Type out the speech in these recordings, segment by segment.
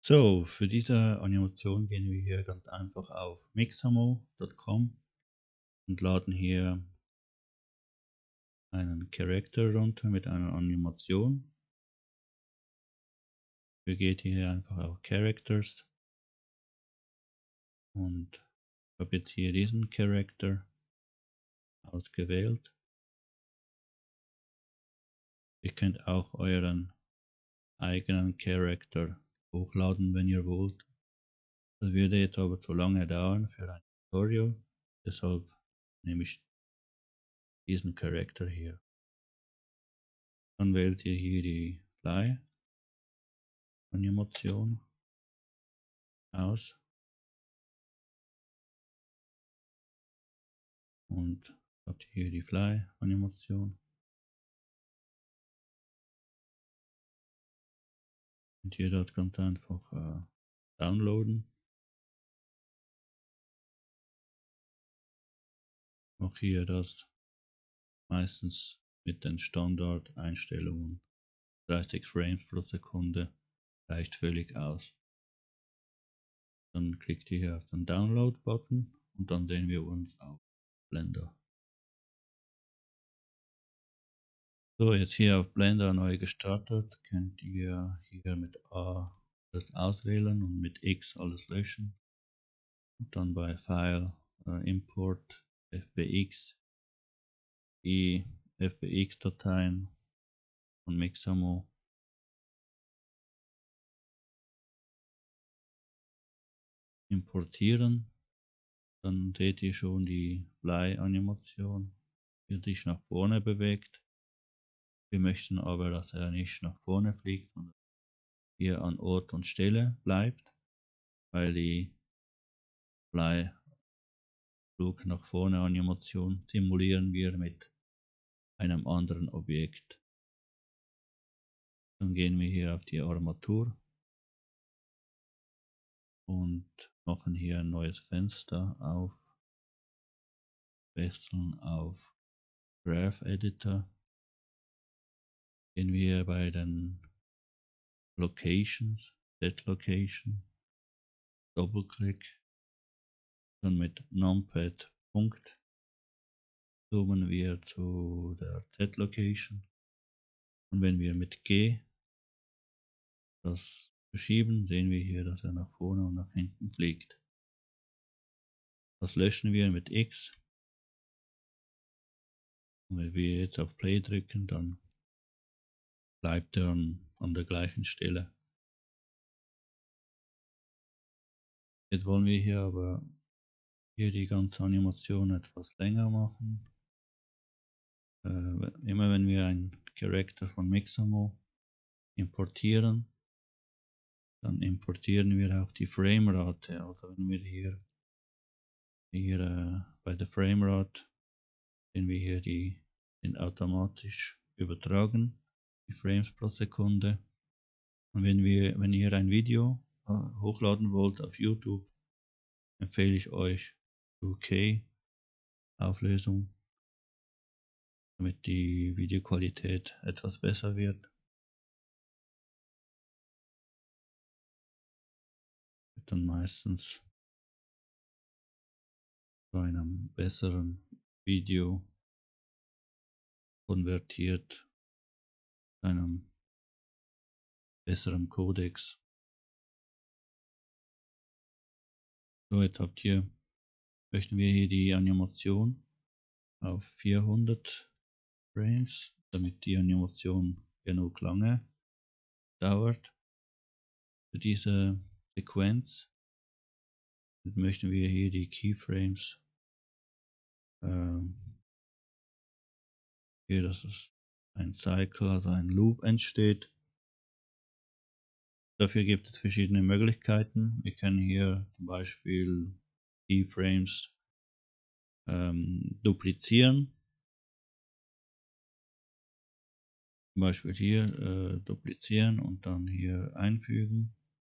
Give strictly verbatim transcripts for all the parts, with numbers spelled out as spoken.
So, für diese Animation gehen wir hier ganz einfach auf mixamo punkt com und laden hier einen Charakter runter mit einer Animation. Wir gehen hier einfach auf Characters und ich habe jetzt hier diesen Charakter ausgewählt. Ihr könnt auch euren eigenen Charakter hochladen, wenn ihr wollt. Das würde jetzt aber zu lange dauern für ein Tutorial, deshalb nehme ich diesen Charakter hier. Dann wählt ihr hier die Fly Animation aus und habt hier die Fly Animation und hier dort ganz einfach äh, downloaden. Auch hier das meistens mit den Standard-Einstellungen dreißig Frames pro Sekunde reicht völlig aus. Dann klickt ihr hier auf den Download-Button und dann sehen wir uns auf Blender. So, jetzt hier auf Blender neu gestartet, könnt ihr hier mit A das auswählen und mit X alles löschen. Und dann bei File äh, Import F B X die F B X-Dateien von Mixamo importieren. Dann seht ihr schon die Fly-Animation, wie sich nach vorne bewegt. Wir möchten aber, dass er nicht nach vorne fliegt, sondern hier an Ort und Stelle bleibt, weil die Fly Flug nach vorne Animation simulieren wir mit einem anderen Objekt. Dann gehen wir hier auf die Armatur und machen hier ein neues Fenster auf, wechseln auf Graph Editor, gehen wir bei den Locations, Set Location, Doppelklick, dann mit Numpad Punkt zoomen wir zu der Z Location und wenn wir mit G das verschieben, sehen wir hier, dass er nach vorne und nach hinten fliegt. Das löschen wir mit X. Und wenn wir jetzt auf Play drücken, dann bleibt er an, an der gleichen Stelle. Jetzt wollen wir hier aber hier die ganze Animation etwas länger machen. Äh, immer wenn wir einen Charakter von Mixamo importieren, dann importieren wir auch die Framerate. Also wenn wir hier, hier äh, bei der Framerate sehen wir hier die sind automatisch übertragen, die Frames pro Sekunde. Und wenn wir, wenn ihr ein Video äh, hochladen wollt auf YouTube, empfehle ich euch zwei K Auflösung, damit die Videoqualität etwas besser wird. Wird dann meistens zu einem besseren Video konvertiert, zu einem besseren Codex. So, jetzt habt ihr, möchten wir hier die Animation auf vierhundert Frames, damit die Animation genug lange dauert für diese Sequenz. Jetzt möchten wir hier die Keyframes ähm, hier, dass es ein Cycle, also ein Loop entsteht. Dafür gibt es verschiedene Möglichkeiten. Wir können hier zum Beispiel Keyframes ähm, duplizieren. Zum Beispiel hier äh, duplizieren und dann hier einfügen.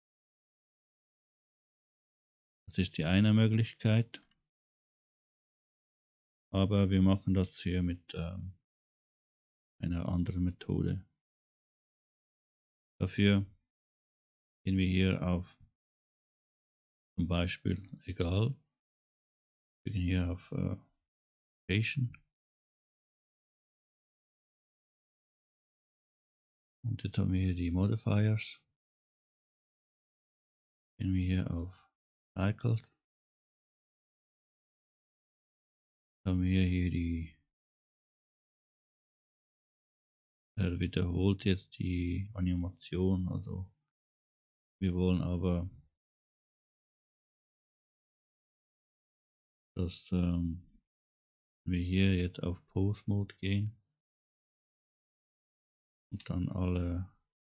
Das ist die eine Möglichkeit. Aber wir machen das hier mit ähm, einer anderen Methode. Dafür gehen wir hier auf zum Beispiel egal, wir gehen hier auf äh, Location und jetzt haben wir hier die Modifiers, gehen wir hier auf Cycled, haben wir hier die, er wiederholt jetzt die Animation, also wir wollen aber, dass ähm, wir hier jetzt auf Pose Mode gehen und dann alle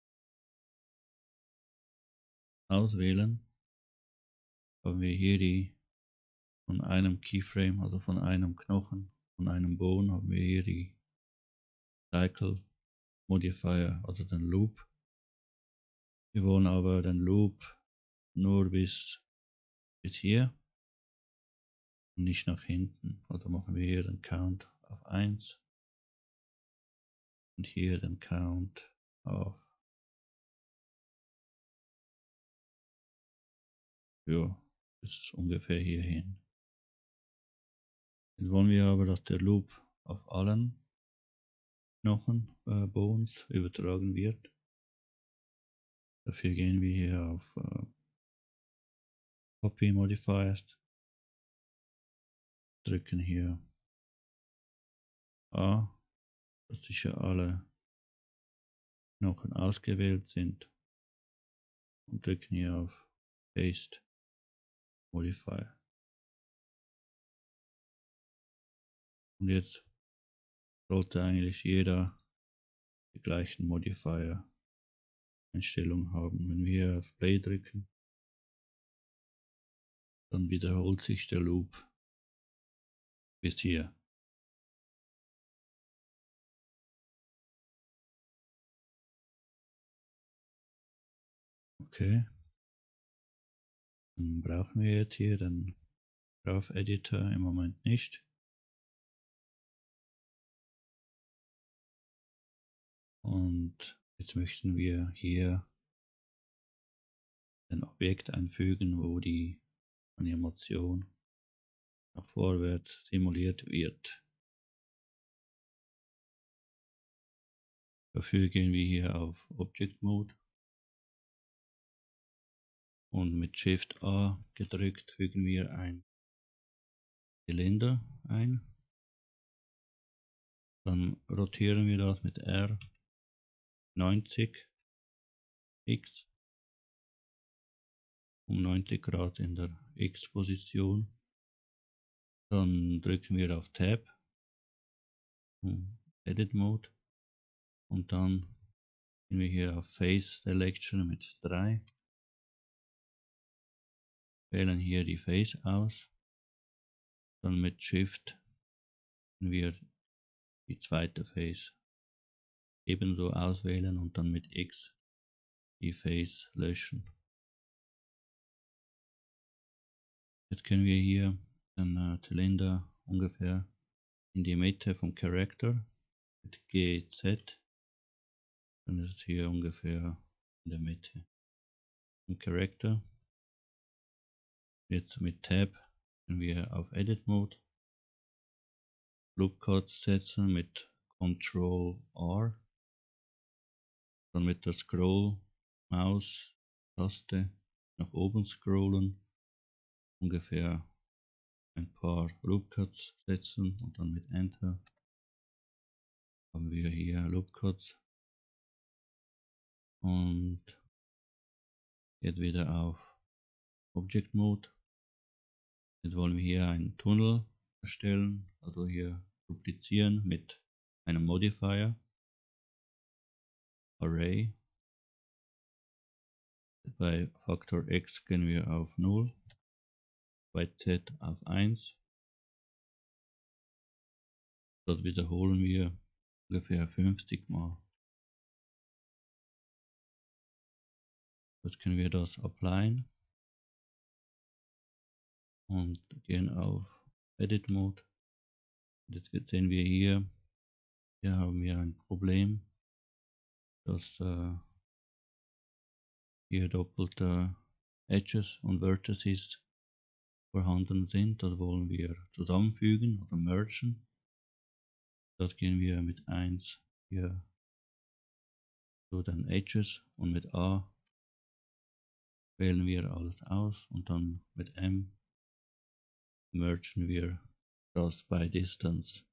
auswählen, haben wir hier die von einem Keyframe, also von einem Knochen, von einem Bone, haben wir hier die Cycle Modifier, also den Loop. Wir wollen aber den Loop nur bis, bis hier und nicht nach hinten. Also machen wir hier den Count auf eins und hier den Count auf, ja, bis ungefähr hierhin. Jetzt wollen wir aber, dass der Loop auf allen Knochen, äh, Bones übertragen wird. Dafür gehen wir hier auf äh, Copy Modifiers, drücken hier A, dass sicher alle Knochen ausgewählt sind und drücken hier auf Paste Modifier. Und jetzt sollte eigentlich jeder die gleichen Modifier Einstellungen haben. Wenn wir auf Play drücken, dann wiederholt sich der Loop bis hier. Okay, dann brauchen wir jetzt hier den Graph Editor im Moment nicht. Und jetzt möchten wir hier ein Objekt einfügen, wo die Animation nach vorwärts simuliert wird. Dafür gehen wir hier auf Object Mode und mit Shift A gedrückt fügen wir ein Zylinder ein. Dann rotieren wir das mit R neunzig X um neunzig Grad in der X-Position. Dann drücken wir auf Tab, Edit Mode und dann gehen wir hier auf Face Selection mit drei. Wählen hier die Face aus. Dann mit Shift wir die zweite Face ebenso auswählen und dann mit X die Face löschen. Jetzt können wir hier den äh, Zylinder ungefähr in die Mitte vom Character mit G Z. Dann ist es hier ungefähr in der Mitte vom Character. Jetzt mit Tab können wir auf Edit Mode Loop Codes setzen mit Control R. Dann mit der Scroll Maus Taste nach oben scrollen, ungefähr ein paar Loopcuts setzen und dann mit Enter haben wir hier Loopcuts und geht wieder auf Object Mode. Jetzt wollen wir hier einen Tunnel erstellen, also hier duplizieren mit einem Modifier Array. Bei Faktor X gehen wir auf null, bei Z auf eins. Dort wiederholen wir ungefähr fünfzig Mal. Jetzt können wir das applyen und gehen auf Edit Mode. Jetzt sehen wir hier, hier haben wir ein Problem, dass äh, hier doppelte Edges und Vertices vorhanden sind. Das wollen wir zusammenfügen oder mergen. Das gehen wir mit eins hier zu den Edges und mit A wählen wir alles aus und dann mit M mergen wir das by Distance.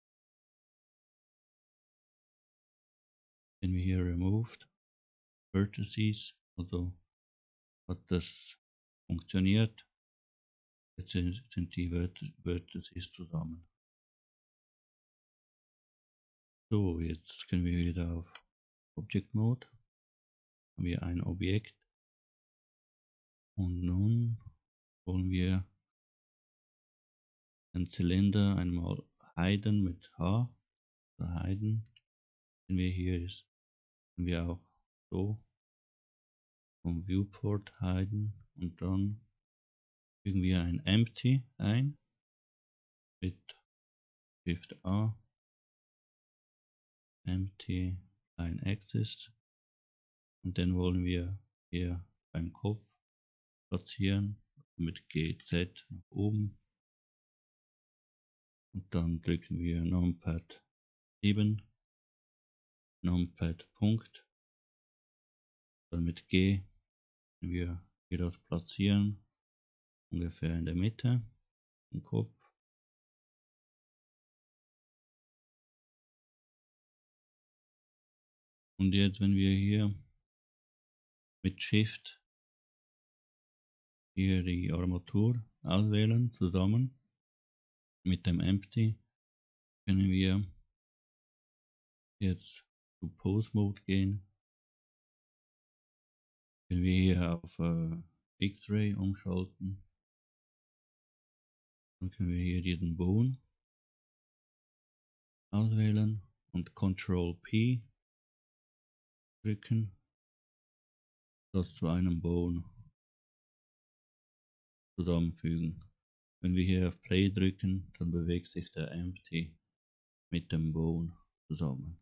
Wenn wir hier Removed Vertices, also hat das funktioniert. Jetzt sind, sind die Vertices zusammen. So, jetzt können wir wieder auf Object Mode. Haben wir ein Objekt. Und nun wollen wir den Zylinder einmal hiden mit H. Also hiden. Wenn wir hier ist, können wir auch so vom Viewport hiden und dann fügen wir ein Empty ein mit Shift A, Empty ein Axis und dann wollen wir hier beim Kopf platzieren mit G Z nach oben und dann drücken wir Numpad sieben, Numpad Punkt, dann mit G können wir hier das platzieren, ungefähr in der Mitte im Kopf. Und jetzt, wenn wir hier mit Shift hier die Armatur auswählen, zusammen mit dem Empty, können wir jetzt zu Pose Mode gehen. Können wir hier auf äh, X-Ray umschalten. Dann können wir hier diesen Bone auswählen und Control P drücken, das zu einem Bone zusammenfügen. Wenn wir hier auf Play drücken, dann bewegt sich der Empty mit dem Bone zusammen.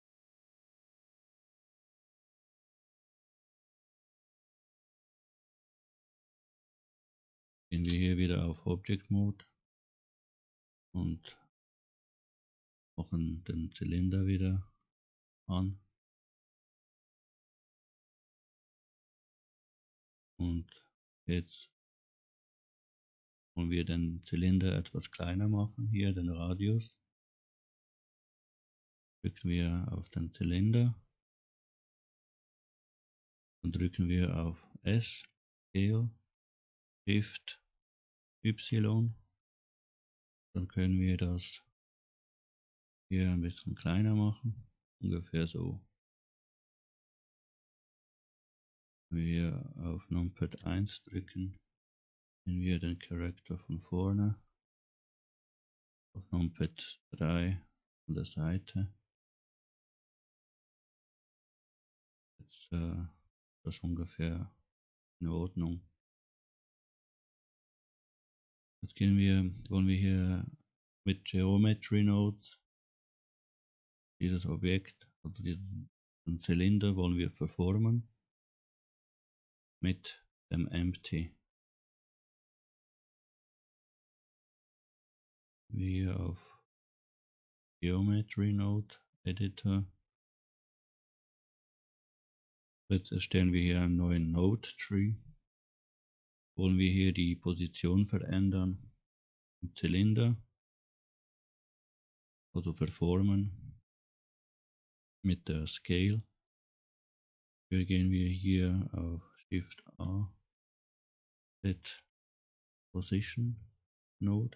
Gehen wir hier wieder auf Object Mode und machen den Zylinder wieder an. Und jetzt wollen wir den Zylinder etwas kleiner machen, hier den Radius. Drücken wir auf den Zylinder und drücken wir auf S, Scale, Shift, Y. Dann können wir das hier ein bisschen kleiner machen, ungefähr so. Wenn wir auf Numpad eins drücken, sehen wir den Charakter von vorne. Auf Numpad drei von der Seite. Jetzt äh, das ungefähr in Ordnung. Jetzt gehen wir, wollen wir hier mit Geometry Nodes dieses Objekt, also diesen Zylinder wollen wir verformen mit dem Empty. Wir auf Geometry Node Editor. Jetzt erstellen wir hier einen neuen Node Tree. Wollen wir hier die Position verändern im Zylinder, also verformen mit der Scale. Hier gehen wir hier auf Shift A, Set Position Node.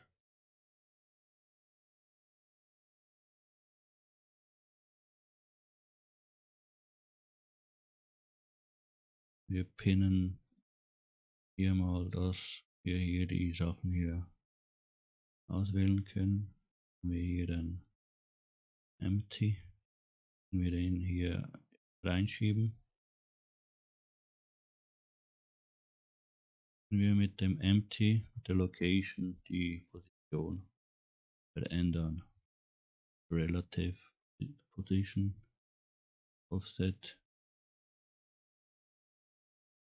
Wir pinnen hier mal, dass wir hier die Sachen hier auswählen können. Wir hier den Empty, wir den hier reinschieben. Wir mit dem Empty der Location die Position verändern. Relative Position Offset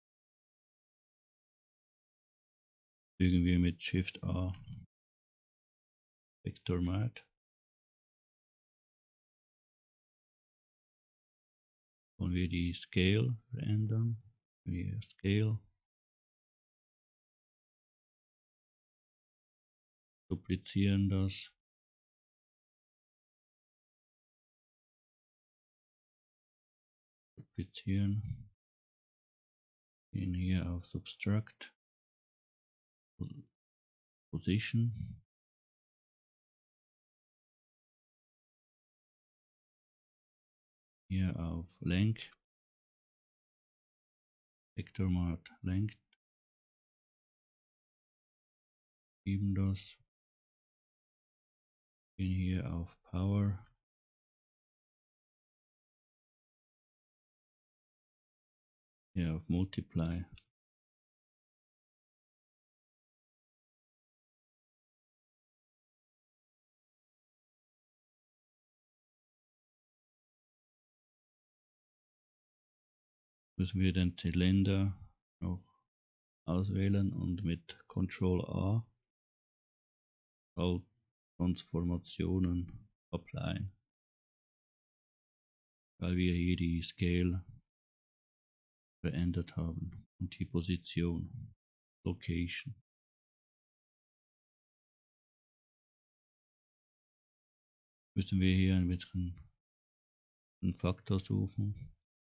Fügen wir mit Shift A Vector Math. Wollen wir die Scale verändern. Wir Scale. Duplizieren das. Duplizieren. Gehen hier auf Subtract. Position. Hier auf Length. Vector Math Length. Schieben das. Gehen hier auf Power. Hier auf Multiply. Müssen wir den Zylinder noch auswählen und mit Control A Transformationen applyen, weil wir hier die Scale verändert haben und die Position, Location. Müssen wir hier ein bisschen einen Faktor suchen.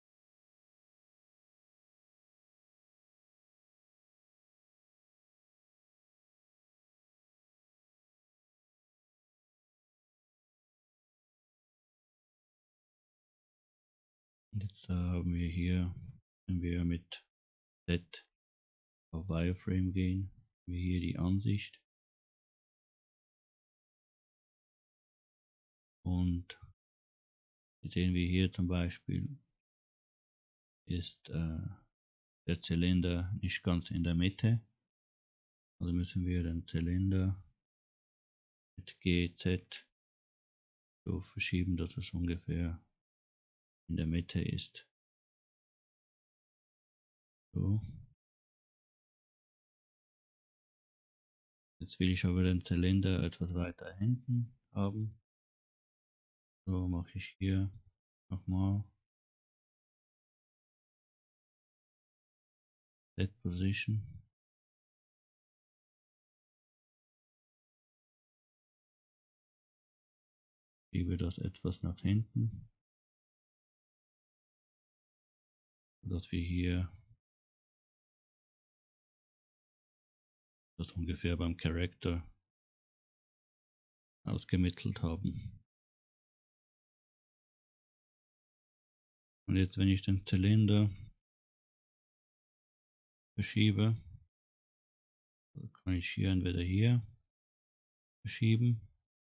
Und jetzt haben wir hier, wenn wir mit Z auf Wireframe gehen, haben wir hier die Ansicht. Und sehen wir hier zum Beispiel, ist äh, der Zylinder nicht ganz in der Mitte. Also müssen wir den Zylinder mit G Z so verschieben, dass es ungefähr in der Mitte ist. So. Jetzt will ich aber den Zylinder etwas weiter hinten haben. So mache ich hier nochmal Set Position. Schiebe das etwas nach hinten, sodass wir hier das ungefähr beim Character ausgemittelt haben. Und jetzt, wenn ich den Zylinder verschiebe, kann ich hier entweder hier verschieben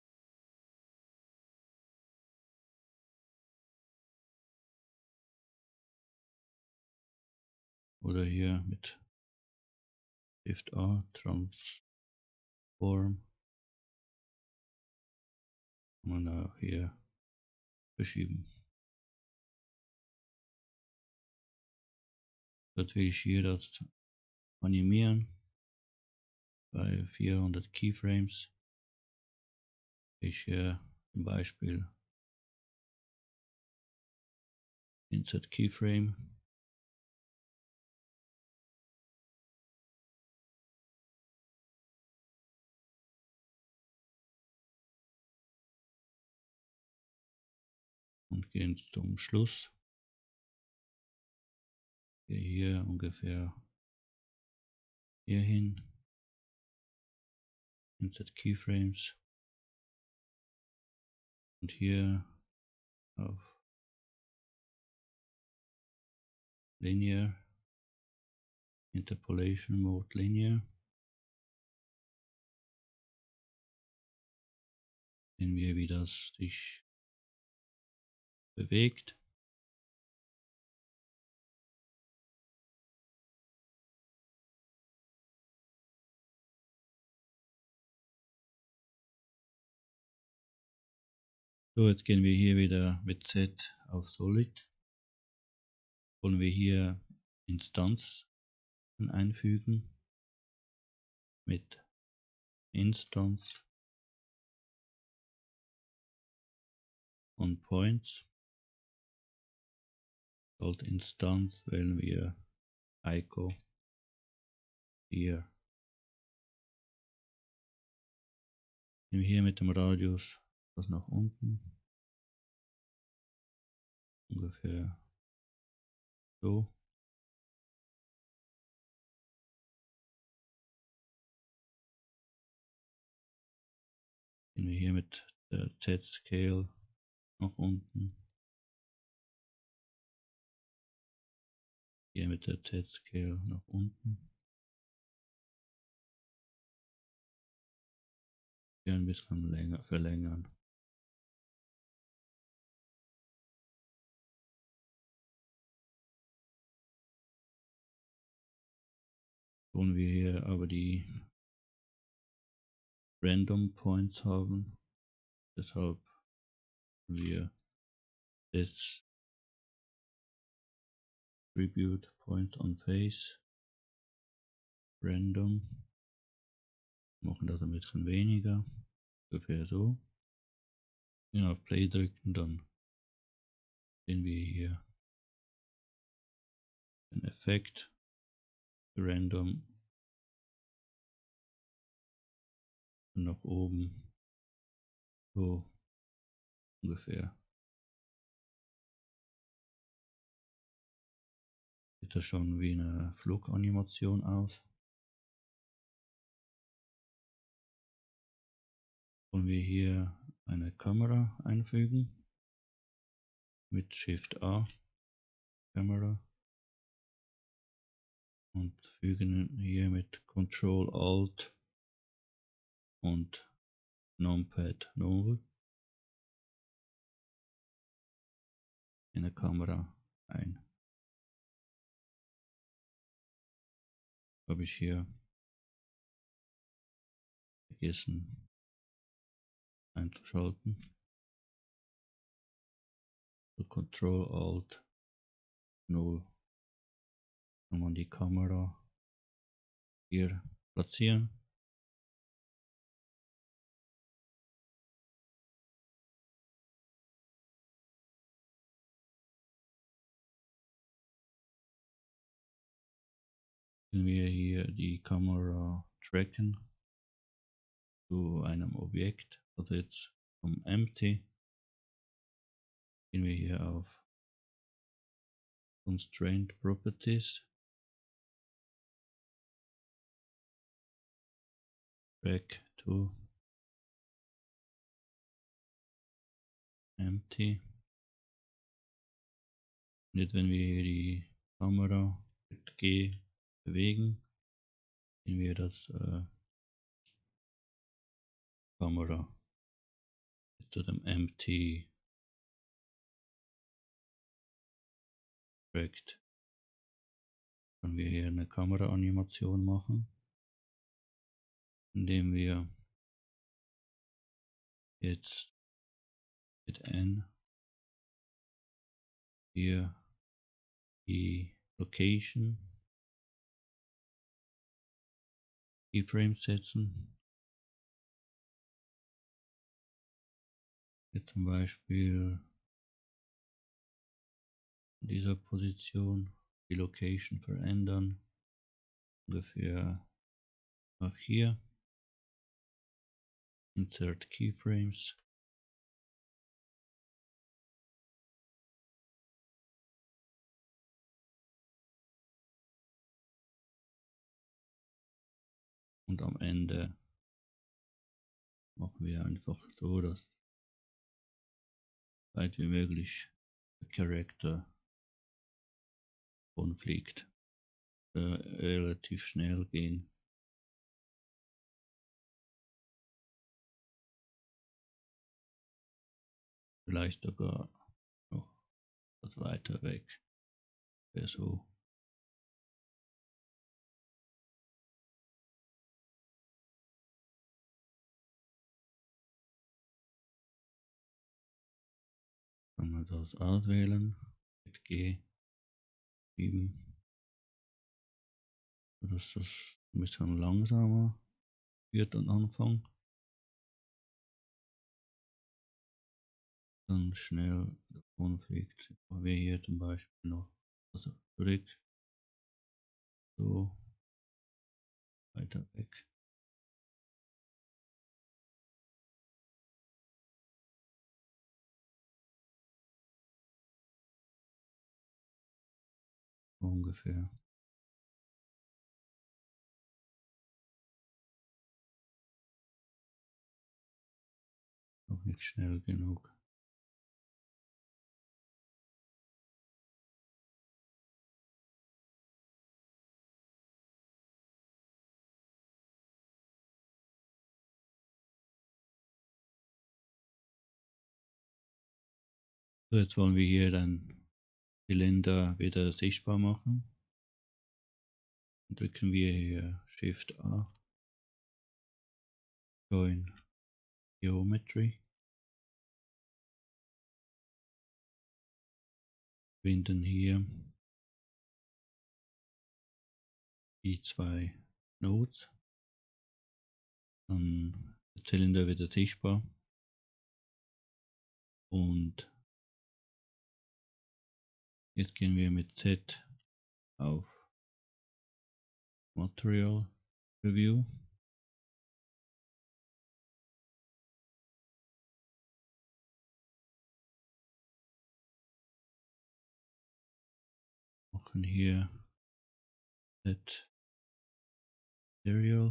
oder hier mit Shift A Transform kann man auch hier verschieben. Jetzt will ich hier das animieren bei vierhundert Keyframes. Ich hier zum Beispiel Insert Keyframe. Und gehen zum Schluss. Gehe hier ungefähr hier hin. Insert Keyframes. Und hier auf Linear. Interpolation Mode Linear. Sehen wir, wie das sich bewegt. So, jetzt gehen wir hier wieder mit Z auf Solid. Wollen wir hier Instanzen einfügen. mit Instance on Points. Als Instanz wählen wir I C O hier. Nehmen wir hier mit dem Radius das nach unten. Ungefähr so. Gehen wir hier mit der Z-Scale nach unten. Hier mit der Z-Scale nach unten. Hier ein bisschen länger verlängern. Wollen wir hier aber die Random Points haben. Deshalb wir das Distribute Point on Face Random. Machen das ein bisschen weniger. Ungefähr so. Wenn wir auf Play drücken, dann sehen wir hier den Effekt. Random nach oben. So ungefähr. Sieht das schon wie eine Fluganimation aus. Wollen wir hier eine Kamera einfügen. Mit Shift A. Kamera. Und fügen hier mit Control Alt und Numpad null eine Kamera ein. Habe ich hier vergessen einzuschalten. So Control Alt null. Kann man die Kamera hier platzieren. Wenn wir hier die Kamera tracken zu einem Objekt, also jetzt vom Empty, gehen wir hier auf Constraint Properties, Track to Empty. Und jetzt, wenn wir hier die Kamera mit G bewegen, sehen wir das äh, Kamera zu dem Empty Tracked. Können wir hier eine Kameraanimation machen, indem wir jetzt mit N hier die Location Keyframes setzen. Hier zum Beispiel in dieser Position die Location verändern. Ungefähr nach hier. Insert Keyframes. Und am Ende machen wir einfach so, dass so weit wie möglich der Charakter fliegt. Äh, relativ schnell gehen. Vielleicht sogar noch etwas weiter weg. Wäre so. Kann man das auswählen. Mit G schieben. Das ist ein bisschen langsamer. wird am Anfang. Dann schnell davon fliegt. Wir hier zum Beispiel noch, also zurück, so, weiter weg. Ungefähr. Noch nicht schnell genug. So, jetzt wollen wir hier den Zylinder wieder sichtbar machen. Dann drücken wir hier Shift A. Join Geometry. Finden hier die zwei Nodes. Dann der Zylinder wieder sichtbar. Und jetzt gehen wir mit Z auf Material Review. Machen hier Z Material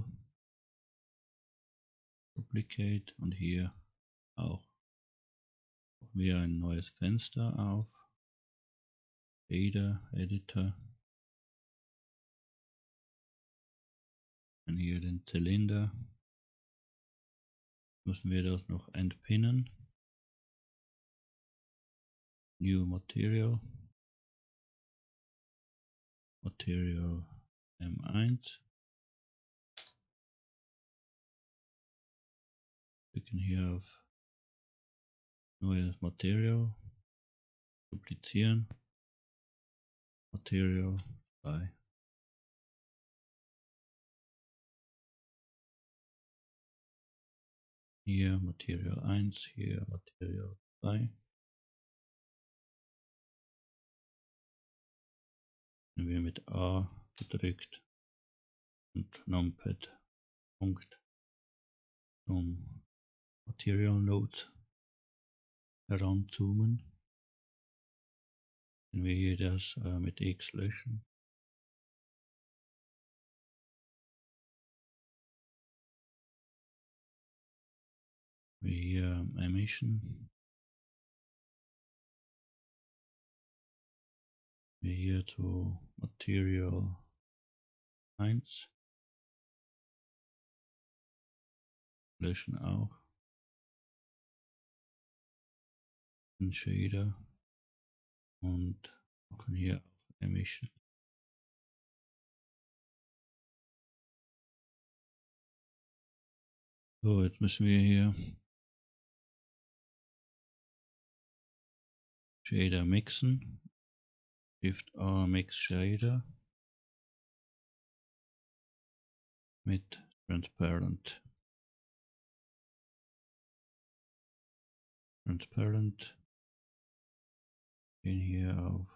Duplicate und hier auch. Machen wir ein neues Fenster auf. Shader Editor. Und hier den Zylinder. Müssen wir das noch entpinnen. New Material. Material M eins. Klicken hier auf neues Material. Duplizieren. Material zwei. Hier Material eins, hier Material zwei. Wenn wir mit A gedrückt und Numpad Punkt zum Material Nodes heranzoomen, wenn wir hier das äh, mit X löschen. Wir hier Emission. Wir hier zu Material eins. Löschen auch. Den Shader. Und machen hier auch Emission. So, jetzt müssen wir hier Shader mixen. Shift A Mix Shader mit Transparent. Transparent. Gehen hier auf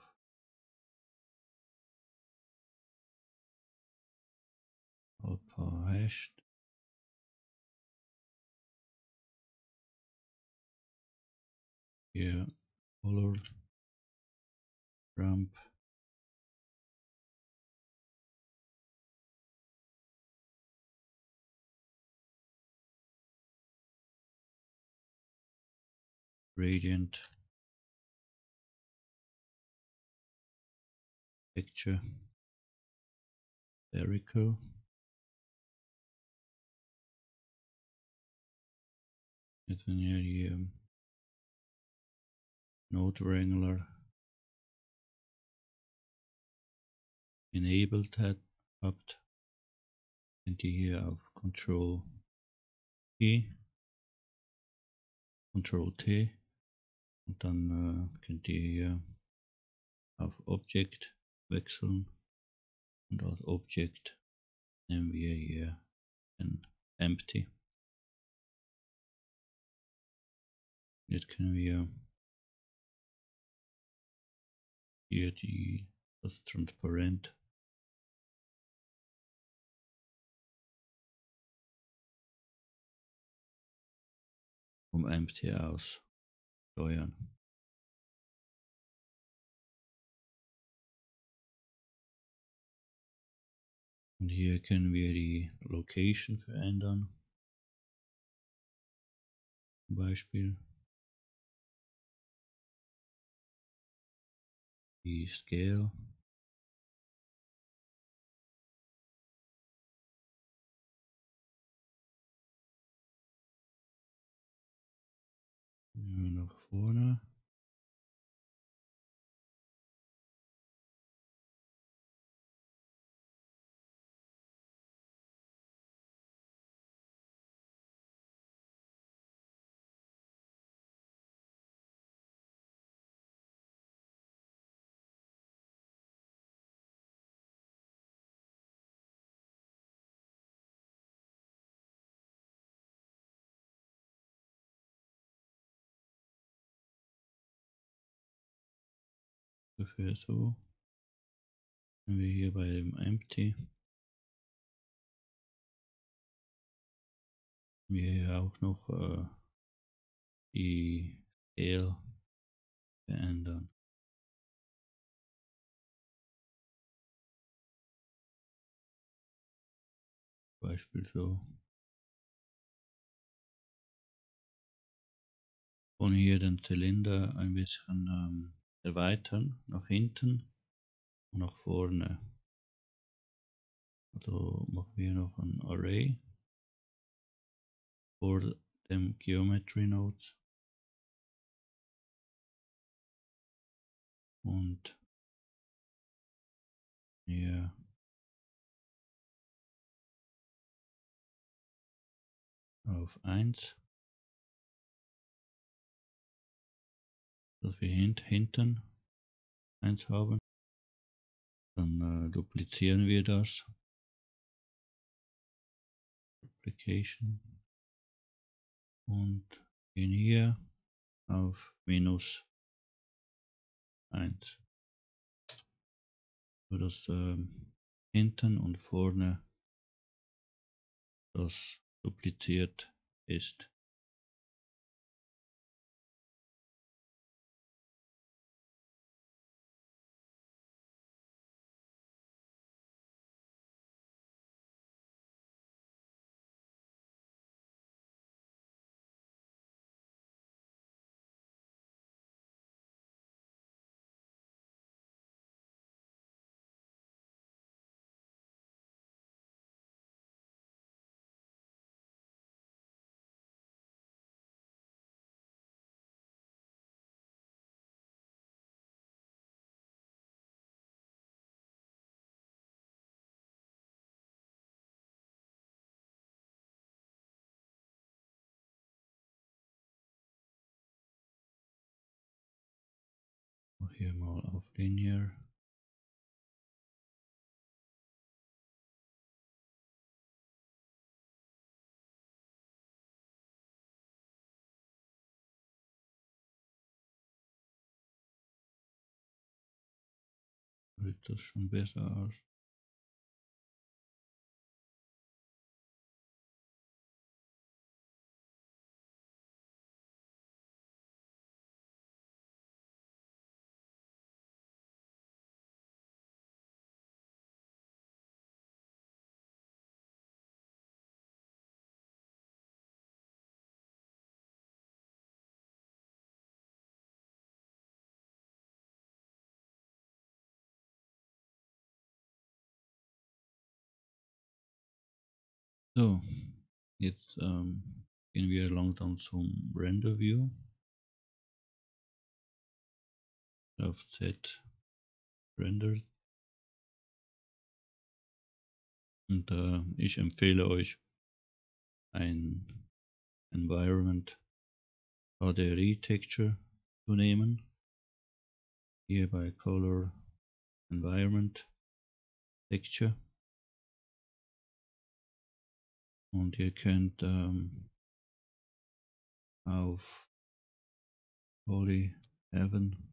Alpha Hashed. Hier Color Ramp. Gradient. Texture. Spherical. Jetzt wenn ihr hier Node Wrangler enabled hat, habt, könnt ihr hier auf Control T, Control T und dann äh, könnt ihr hier auf Object wechseln und als Object nehmen wir hier den Empty. Jetzt können wir hier die, das Transparent vom Empty aus steuern. Und hier können wir die Location verändern. Zum Beispiel die Scale. Nach vorne. Ungefähr so. Wenn wir hier bei dem Empty wir hier auch noch äh, die Scale verändern. Beispiel so. Und hier den Zylinder ein bisschen ähm, erweitern, nach hinten und nach vorne. Also machen wir noch ein Array vor dem Geometry Node und hier auf eins, dass wir hint hinten eins haben. Dann äh, duplizieren wir das. Duplication. Und gehen hier auf minus eins. So dass ähm, hinten und vorne das dupliziert ist. Hier mal auf Linear. Sieht das schon besser aus. So, jetzt ähm, gehen wir langsam zum Render View. Auf Z Render. Und äh, ich empfehle euch ein Environment H D R I Texture zu nehmen. Hier bei Color Environment Texture. Und ihr könnt ähm, auf Holy Heaven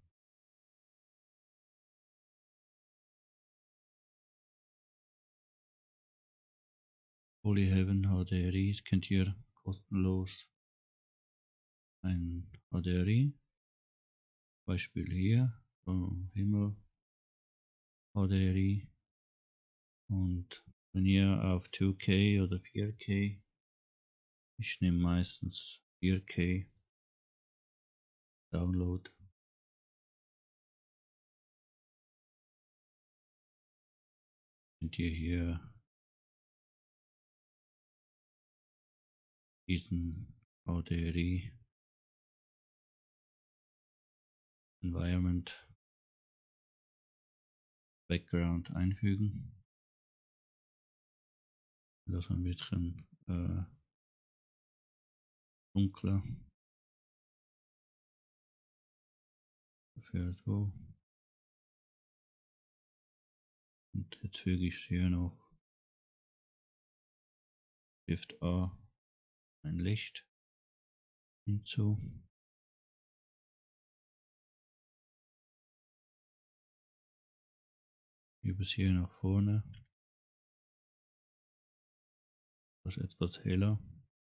Holy Heaven H D R I könnt ihr kostenlos ein H D R I, Beispiel hier vom Himmel H D R I, und wenn ihr auf zwei K oder vier K, ich nehme meistens vier K Download, könnt ihr hier diesen H D R I Environment Background einfügen. Das ein bisschen äh, dunkler. Für so. Und jetzt füge ich hier noch Shift A ein Licht hinzu. Bis hier nach vorne. Das etwas heller.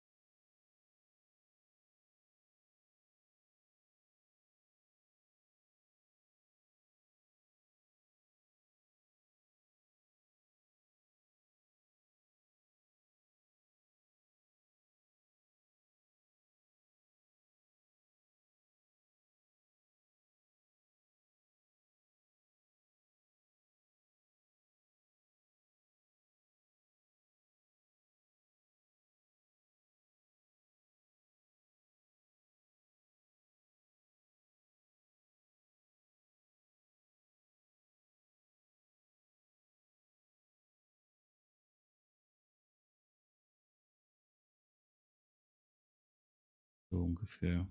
So ungefähr.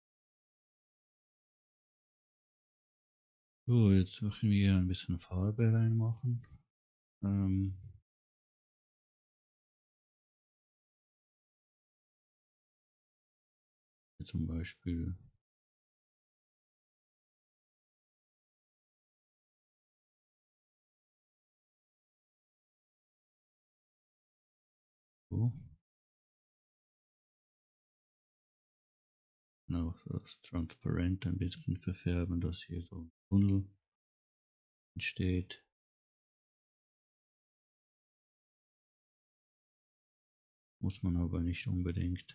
So, jetzt möchten wir hier ein bisschen Farbe reinmachen. Ähm, hier zum Beispiel so. Und auch das Transparent ein bisschen verfärben, dass hier so ein Tunnel entsteht. Muss man aber nicht unbedingt.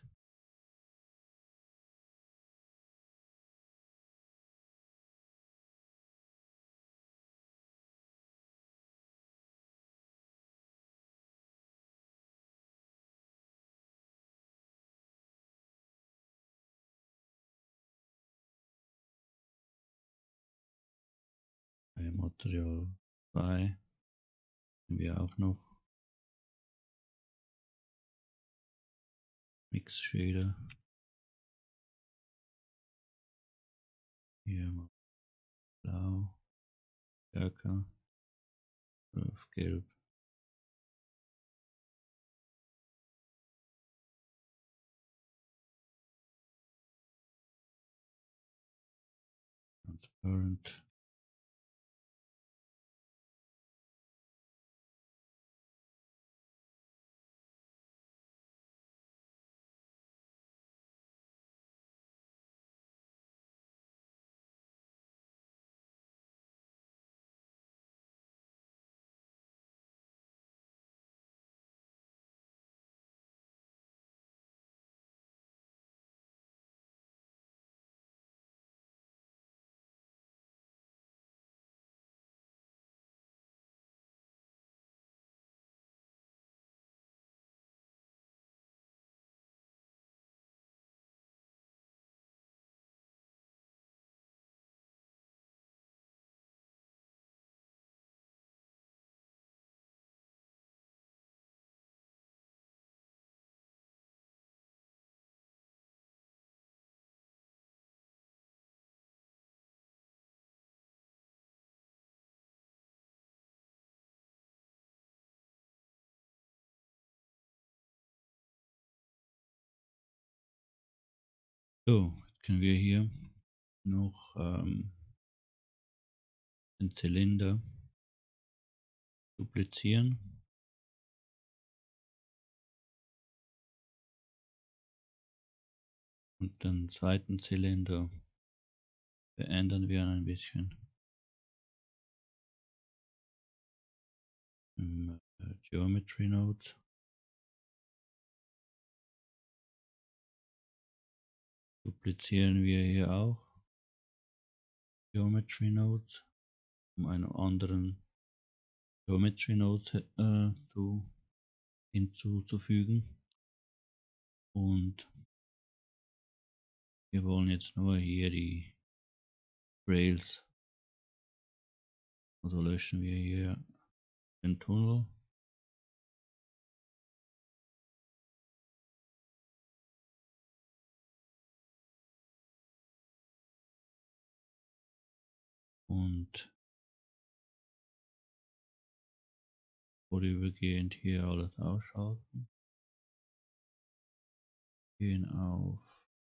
Bei Material zwei haben wir auch noch Mix Shader. Hier mal blau, stärker, auf gelb. Transparent. So, jetzt können wir hier noch ähm, den Zylinder duplizieren. Und den zweiten Zylinder verändern wir ein bisschen. Im äh, Geometry Node. Duplizieren wir hier auch Geometry Nodes, um einen anderen Geometry Node äh, zu, hinzuzufügen. Und wir wollen jetzt nur hier die Rails. Also löschen wir hier den Tunnel. Und vorübergehend hier alles ausschalten. Gehen auf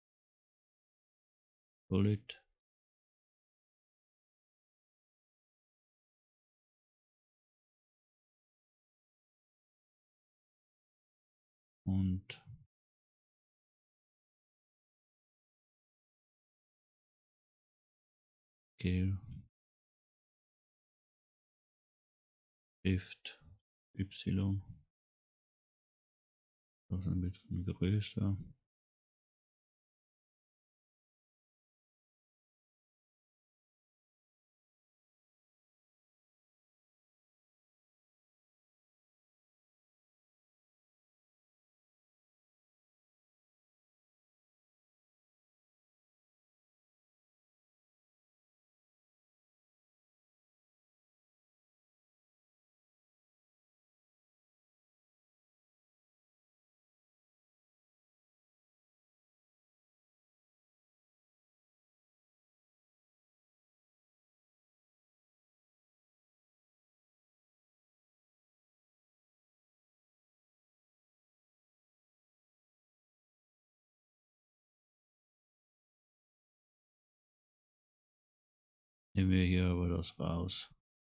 Solid. Und Scale, Shift, Y, das ist ein bisschen größer. Nehmen wir hier aber das raus.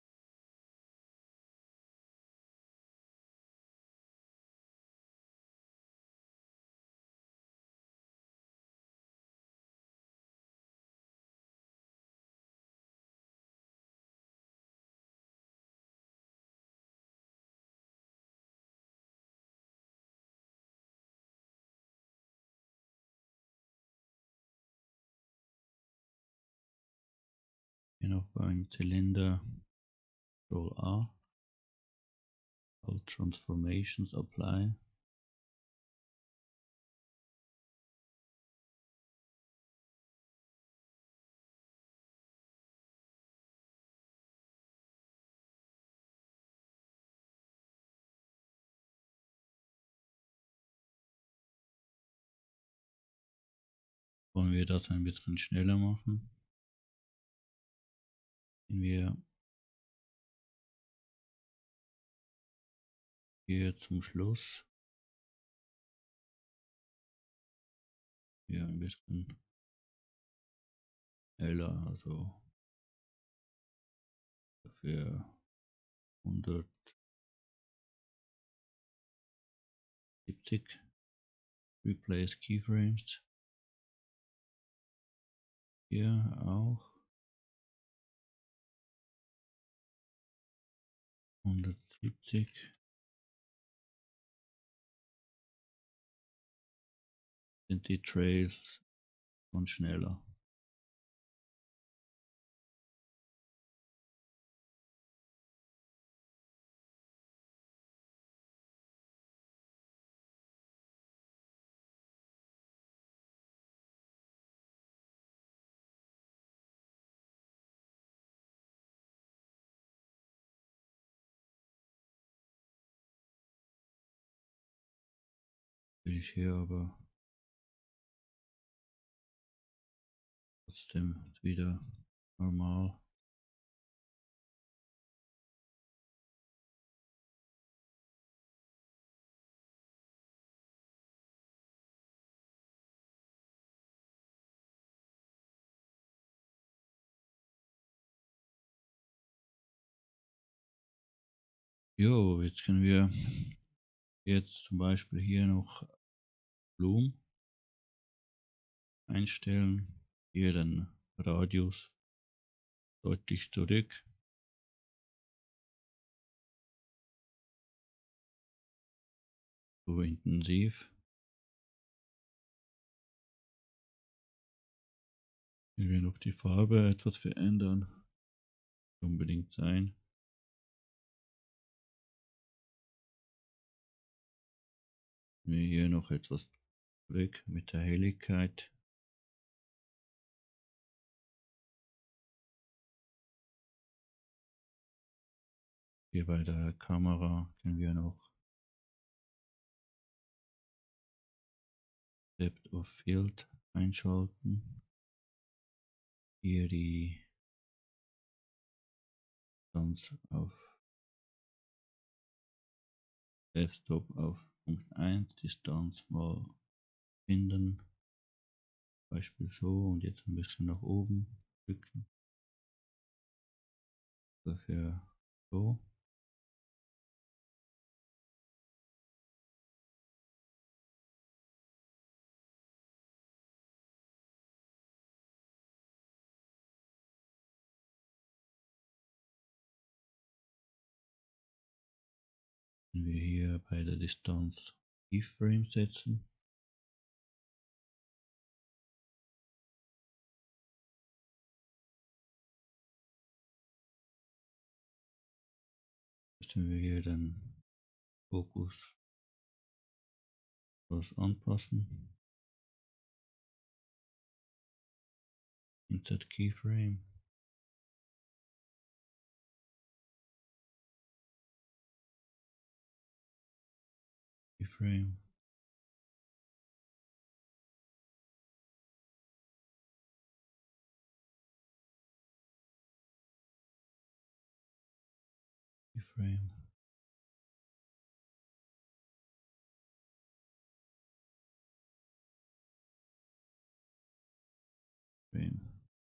Hier noch beim Zylinder Control A, All Transformations Apply. Wollen wir das ein bisschen schneller machen? Gehen wir hier zum Schluss. Hier ein bisschen heller, also dafür hundertsiebzig. Replace Keyframes. Hier auch hundertsiebzig. Sind die Trails schon schneller. Will ich hier aber trotzdem wieder normal. Jo, jetzt können wir jetzt zum Beispiel hier noch Bloom einstellen. Hier den Radius deutlich zurück. So intensiv. Hier wir noch die Farbe etwas verändern. Unbedingt sein. Wir hier noch etwas zurück mit der Helligkeit. Hier bei der Kamera können wir noch Depth of Field einschalten. Hier die Distanz auf Desktop auf Punkt eins, Distanz mal finden. Beispiel so und jetzt ein bisschen nach oben drücken. Ungefähr so. Wenn wir hier bei der Distanz Keyframe setzen. Müssen wir hier den Fokus etwas anpassen. Insert Keyframe. Keyframe. Keyframe. Frame.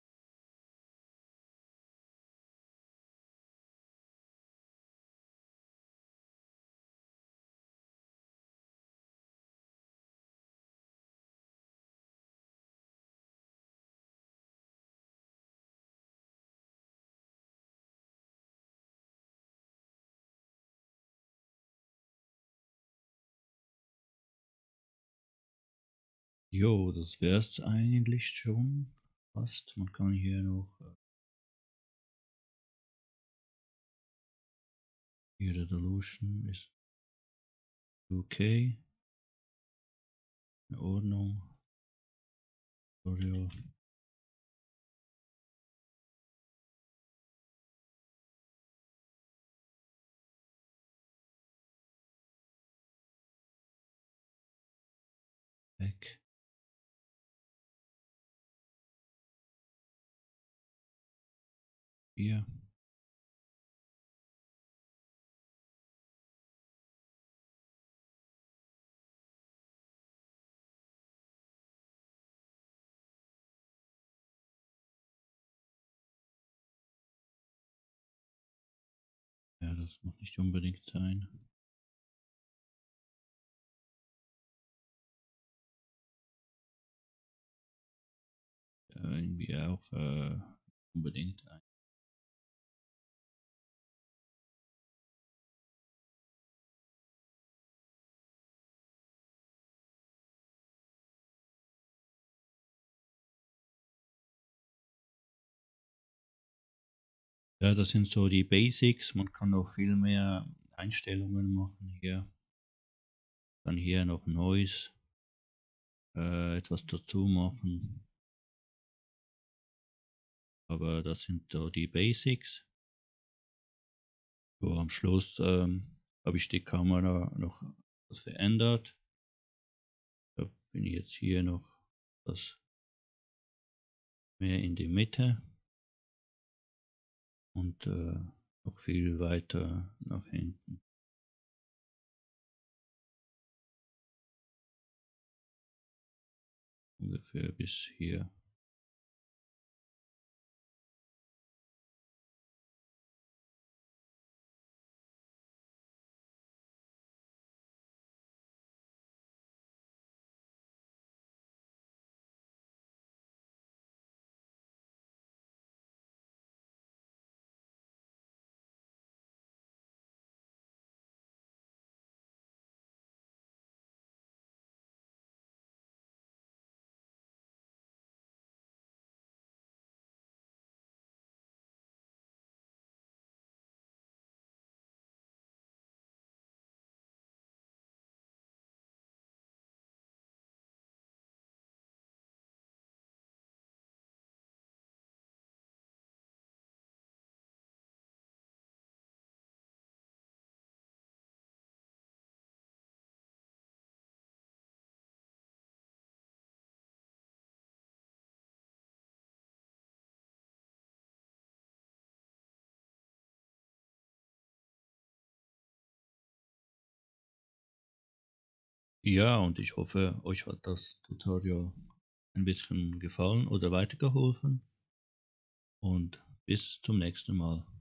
Jo, das wär's eigentlich schon fast. Man kann hier noch hier Resolution ist okay. In Ordnung. Tutorial. Weg. Hier. Ja, das muss nicht unbedingt sein. Ja, irgendwie auch äh, unbedingt ein. Ja, das sind so die Basics. Man kann noch viel mehr Einstellungen machen hier. Kann hier noch Noise äh, etwas dazu machen. Aber das sind so die Basics. So, am Schluss ähm, habe ich die Kamera noch etwas verändert. Da bin ich jetzt hier noch etwas mehr in die Mitte und äh, noch viel weiter nach hinten. Ungefähr bis hier. Ja, und ich hoffe, euch hat das Tutorial ein bisschen gefallen oder weitergeholfen. Und bis zum nächsten Mal.